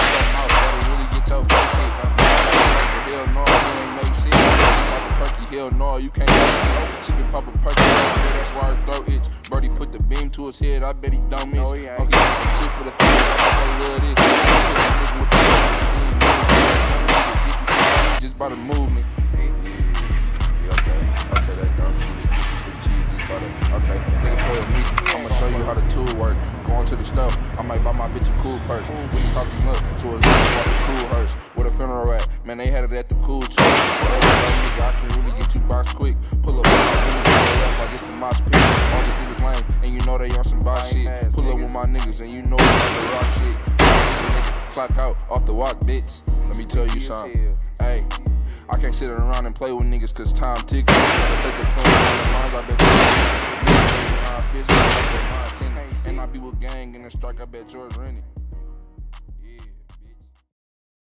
mouth, better really get your face hit. Hell no, you ain't make shit. Just like a perky, hell no, you can't make this. She been poppin' perky, that's why her throat itch. Birdie put the beam to his head, I bet he don't miss. He got some shit for the family, I love this. Just by the movement. Okay, that dumb shit. Get you some cheese, just by the. Okay, nigga play with me. I'ma show you how the tool work. Going to the stuff, I might buy my bitch a cool purse. We pop him up to his nigga about the cool hearse. Where the funeral at? Man, they had it at the cool church. Nigga, I can really get you box quick. Pull up with my niggas like it's the mosh pit. All these niggas lame, and you know they on some boss shit. Pull up with my niggas, and you know they on the rock shit. Clock out off the walk, bitch. Let me tell you something. Hey, I can't sit around and play with niggas cause time ticking. I set the plan on the lines, I bet you. And I be with gang in the strike, I bet yours rented.